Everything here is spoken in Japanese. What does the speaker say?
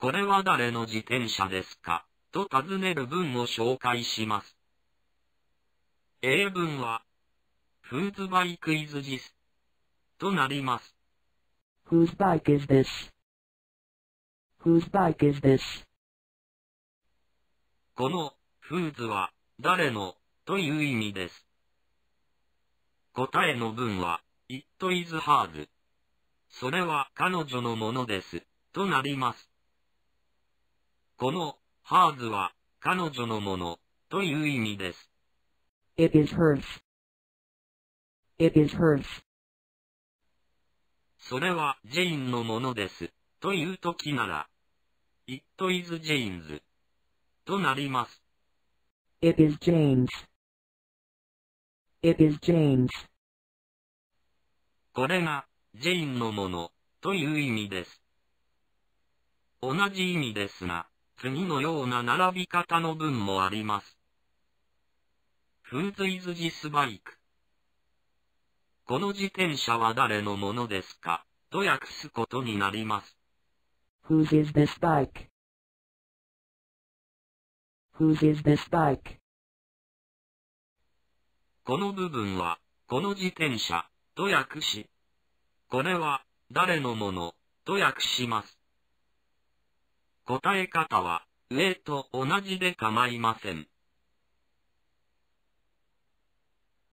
これは誰の自転車ですかと尋ねる文を紹介します。英文は、Whose bike is this? となります。 Whose bike is this? Whose bike is this? この whose は誰のという意味です。答えの文は It is hers。それは彼女のものですとなります。この hers は彼女のものという意味です。 It is hers. It is hers. それはジェインのものですというときなら It is Jane's となります。 It is Jane's. It is Jane's. これがジェインのものという意味です。同じ意味ですが、次のような並び方の文もあります。Whose is this bike? この自転車は誰のものですかと訳すことになります。 Whose is this bike? Whose is this bike? この部分は、この自転車と訳し、これは誰のものと訳します。答え方は上と同じで構いません。